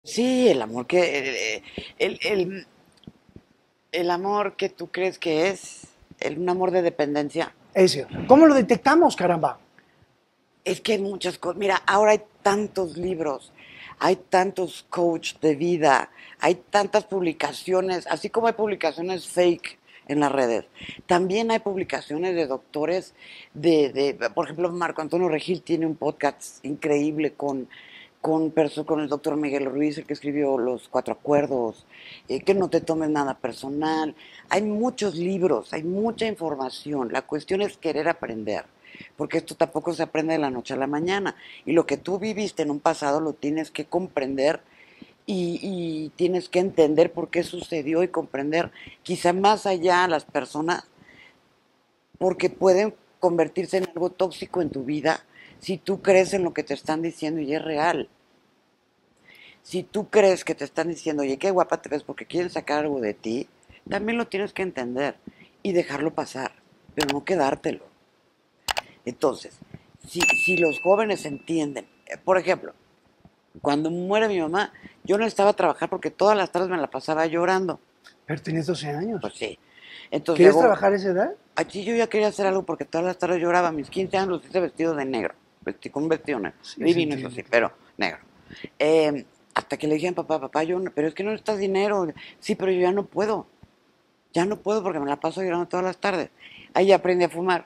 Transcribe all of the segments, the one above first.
Sí, el amor que tú crees que es, un amor de dependencia. Ese. ¿Cómo lo detectamos, caramba? Es que hay muchas cosas. Mira, ahora hay tantos libros, hay tantos coach de vida, hay tantas publicaciones, así como hay publicaciones fake en las redes. También hay publicaciones de doctores por ejemplo, Marco Antonio Regil tiene un podcast increíble con el doctor Miguel Ruiz, el que escribió Los Cuatro Acuerdos, que no te tomes nada personal. Hay muchos libros, hay mucha información. La cuestión es querer aprender, porque esto tampoco se aprende de la noche a la mañana. Y lo que tú viviste en un pasado lo tienes que comprender y tienes que entender por qué sucedió y comprender quizá más allá a las personas, porque pueden convertirse en algo tóxico en tu vida si tú crees en lo que te están diciendo y es real. Si tú crees que te están diciendo, oye, qué guapa te ves porque quieren sacar algo de ti, también lo tienes que entender y dejarlo pasar, pero no quedártelo. Entonces, si los jóvenes entienden, por ejemplo, cuando muere mi mamá, yo no estaba a trabajar porque todas las tardes me la pasaba llorando. Pero tienes 12 años. Pues sí. Entonces ¿Quieres luego, trabajar a esa edad? aquí yo ya quería hacer algo porque todas las tardes lloraba. A mis 15 años los hice vestido de negro. Con un vestido negro. Sí, se Divino, eso entiende. sí, pero negro. Hasta que le dije a mi papá, papá, pero es que no necesitas dinero. Sí, pero yo ya no puedo. Ya no puedo porque me la paso llorando todas las tardes. Ahí aprendí a fumar.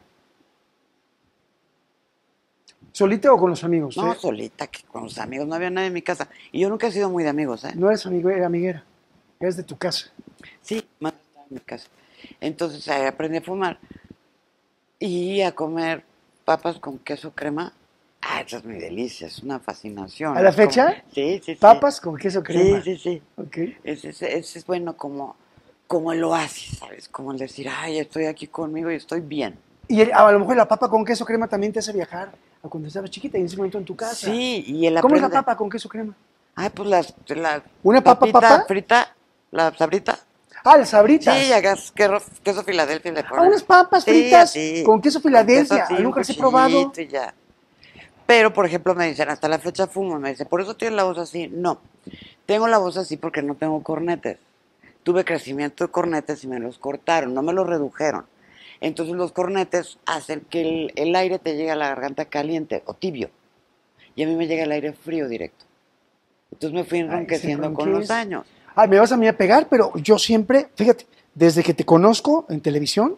¿Solita o con los amigos? No, solita, que con los amigos, no había nadie en mi casa. Y yo nunca he sido muy de amigos, ¿eh? No eres amigo, amiguera. Eres de tu casa. Sí, más estaba en mi casa. Entonces aprendí a fumar y a comer papas con queso crema. Ah, eso es mi delicia, es una fascinación. ¿A la Es como, fecha? sí, sí, sí. Papas con queso Sí, crema. sí, sí. Ok. Ese es bueno como el oasis, ¿sabes? Como el decir, ay, estoy aquí conmigo y estoy bien. Y a lo mejor la papa con queso crema también te hace viajar a cuando estabas chiquita y en ese momento en tu casa. Sí, y él ¿Cómo es la aprende. papa con queso crema? Ay, pues la ¿Una papa papita papa? frita, la sabrita. Ah, las Sí, sabritas. hagas queso Filadelfia y le Ah, unas pones. papas Sí, fritas así. con queso Con queso Filadelfia. así, un Nunca las he probado. cuchillito y ya. Pero, por ejemplo, me dicen, hasta la fecha fumo. Me dicen, ¿por eso tienes la voz así? No. Tengo la voz así porque no tengo cornetes. Tuve crecimiento de cornetes y me los cortaron, no me los redujeron. Entonces los cornetes hacen que el aire te llegue a la garganta caliente o tibio. Y a mí me llega el aire frío directo. Entonces me fui Ay, se enronqueciendo con los ronqués. años. Ay, me vas a mí a pegar, pero yo siempre, fíjate, desde que te conozco en televisión,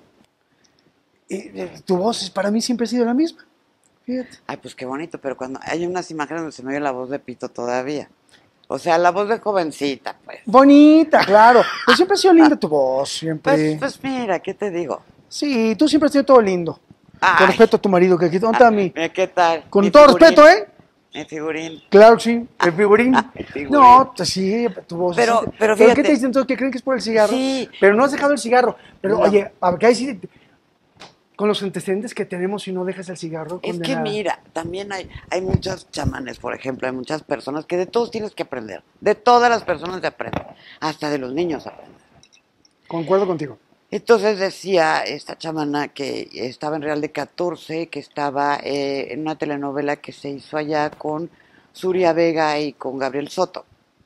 tu voz para mí siempre ha sido la misma. Fíjate. Ay, pues qué bonito, pero cuando hay unas imágenes donde se me oye la voz de pito todavía. O sea, la voz de jovencita, pues. Bonita, claro. Pero siempre ha sido linda tu voz, siempre. Pues mira, ¿qué te digo? Sí, tú siempre has sido todo lindo. Con Ay, respeto a tu marido, que aquí, ¿dónde está mi? mira, ¿qué tal? Con Mi todo figurín, respeto, ¿eh? mi figurín. Claro que sí, el figurín. El figurín. No, pues sí, tu voz. Pero ¿Pero qué te fíjate, dicen todos? ¿Que creen que es por el cigarro? sí, Pero no has dejado el cigarro. Pero no. oye, a ver, sí, con los antecedentes que tenemos, si no dejas el cigarro, Es que condenada. mira, también hay muchos chamanes, por ejemplo, hay muchas personas que de todos tienes que aprender. De todas las personas se aprende. Hasta de los niños aprenden. Concuerdo contigo. Entonces decía esta chamana que estaba en Real de 14, que estaba en una telenovela que se hizo allá con Suria Vega y con Gabriel Soto.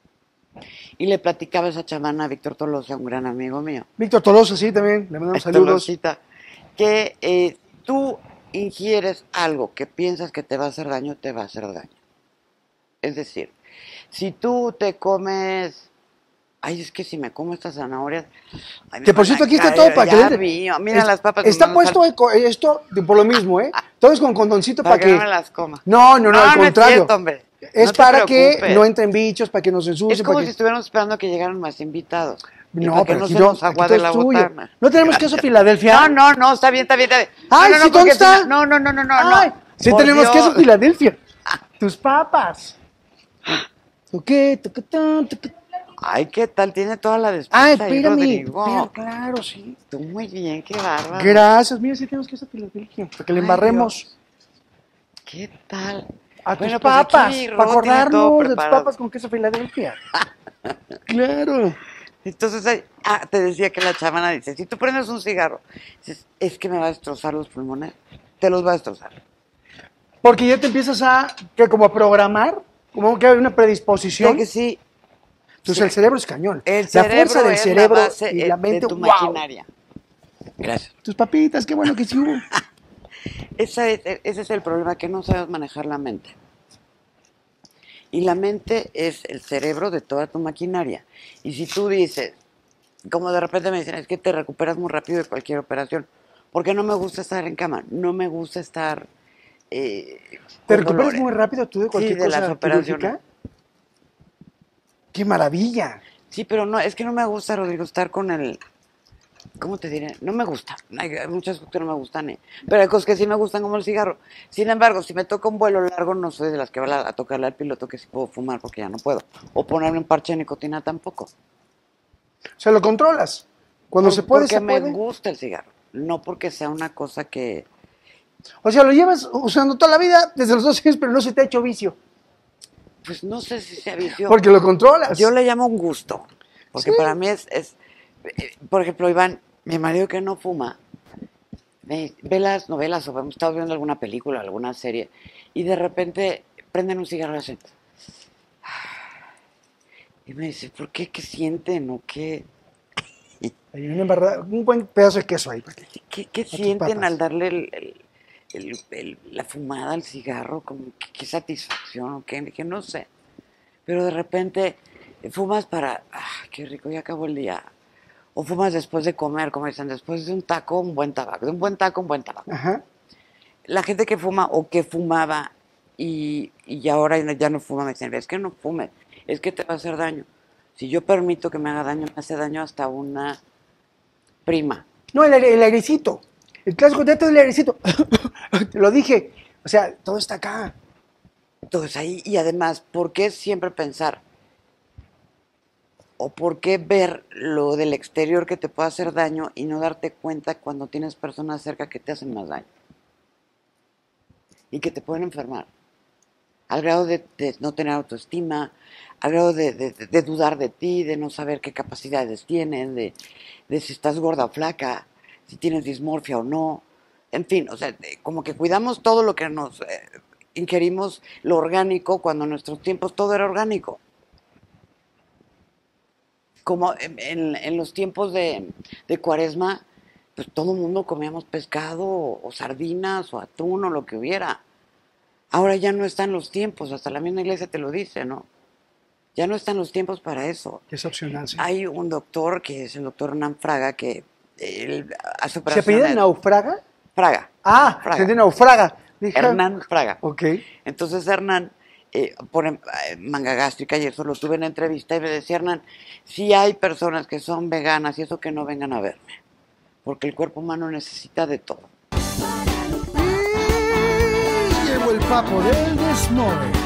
Y le platicaba esa chamana a Víctor Tolosa, un gran amigo mío. Víctor Tolosa, sí, también, le mandamos saludos. Tolosita, que tú ingieres algo que piensas que te va a hacer daño, te va a hacer daño. Es decir, si tú te comes... Ay, es que si me como estas zanahorias... Ay, me Que por van a cierto, aquí está caer, todo para que ya le vi, mira las papas. está me van a puesto dejar esto por lo mismo, ¿eh? Todo es con condoncito para para que no que. me las coma. No, no, no, al No es contrario. cierto, hombre. Es No te para que preocupes. no entren bichos, para que no se Es ensucien, para como que. si estuviéramos esperando que llegaran más invitados. Y No, para que pero no aquí, se nos aquí todo aguade es la tuyo. botana. ¿No tenemos queso Gracias. Filadelfia? No, está bien, está bien, está bien. Ay, No, sí, porque ¿dónde si está? no, Ay, sí Por tenemos Dios. queso Filadelfia. Tus papas. ¿Tú qué? Ay, ¿qué tal? Tiene toda la Ay, despensa ahí, espérame. Rodrigo. Pero claro, sí. Tú muy bien, qué bárbaro. Gracias. Mira, sí tenemos queso Filadelfia. Para que le Ay, embarremos. Dios. ¿Qué tal? A tus Bueno, pues papas, aquí para Rodo tiene todo acordarnos de tus preparado. papas con queso Filadelfia. Claro. Entonces, te decía que la chamana dice, si tú prendes un cigarro, dices, es que me va a destrozar los pulmones, te los va a destrozar. Porque ya te empiezas a, que como a programar, como que hay una Sé predisposición. que sí, Entonces Sí. el cerebro es cañón. El La cerebro fuerza del es cerebro la base y la mente, de tu wow. maquinaria. Gracias. Tus papitas, qué bueno que sí hubo. Ese es el problema, que no sabes manejar la mente. Y la mente es el cerebro de toda tu maquinaria. Y si tú dices, como de repente me dicen, es que te recuperas muy rápido de cualquier operación, porque no me gusta estar en cama, no me gusta estar ¿Te con recuperas dolores. muy rápido tú de Sí, cualquier de las cosa operaciones. quirúrgica? ¡Qué maravilla! Sí, pero no, es que no me gusta, Rodrigo, estar con el... ¿Cómo te diré? No me gusta. Hay muchas cosas que no me gustan, pero hay cosas que sí me gustan, como el cigarro. Sin embargo, si me toca un vuelo largo, no soy de las que va a tocarle al piloto que sí puedo fumar porque ya no puedo. O ponerme un parche de nicotina tampoco. O sea, lo controlas. Cuando se puede, Porque se me puede. gusta el cigarro. No porque sea una cosa que... O sea, lo llevas usando toda la vida, desde los 12 años, pero no se te ha hecho vicio. Pues no sé si sea vicio. Porque lo controlas. Yo le llamo un gusto. Porque Sí. para mí por ejemplo, Iván, mi marido que no fuma, ve las novelas o hemos estado viendo alguna película, alguna serie, y de repente prenden un cigarro y hacen... Y me dice, ¿por qué? ¿Qué sienten? ¿O qué? Hay una embarrada, un buen pedazo de queso ahí. ¿Qué tus sienten papas. al darle la fumada al cigarro? Como, ¿qué satisfacción? ¿O qué? Que no sé. Pero de repente fumas para, qué rico, ya acabó el día. O fumas después de comer, como dicen, después de un taco, un buen tabaco. De un buen taco, un buen tabaco. Ajá. La gente que fuma o que fumaba y ahora ya no fuma, me dicen, es que no fumes, es que te va a hacer daño. Si yo permito que me haga daño, me hace daño hasta una prima. No, el airecito. El clásico teatro del airecito. Te lo dije. O sea, todo está acá. Entonces ahí, y además, ¿por qué siempre pensar? ¿O por qué ver lo del exterior que te puede hacer daño y no darte cuenta cuando tienes personas cerca que te hacen más daño? Y que te pueden enfermar. Al grado de no tener autoestima, al grado de dudar de ti, de no saber qué capacidades tienes, de si estás gorda o flaca, si tienes dismorfia o no. En fin, o sea, como que cuidamos todo lo que nos ingerimos, lo orgánico, cuando en nuestros tiempos todo era orgánico. Como en los tiempos de Cuaresma, pues todo el mundo comíamos pescado o sardinas o atún o lo que hubiera. Ahora ya no están los tiempos, hasta la misma iglesia te lo dice, ¿no? Ya no están los tiempos para eso. Es opcional, sí. Hay un doctor que es el doctor Hernán Fraga que él hace ¿Se operaciones. apellida Naufraga? Fraga. Ah, Fraga. se entiende Naufraga. Dije, Hernán Fraga. Ok. Entonces Hernán pone manga gástrica y eso lo tuve en la entrevista y me decía Hernán, si hay personas que son veganas y eso que no vengan a verme, porque el cuerpo humano necesita de todo. Y llegó el papo del desmoe.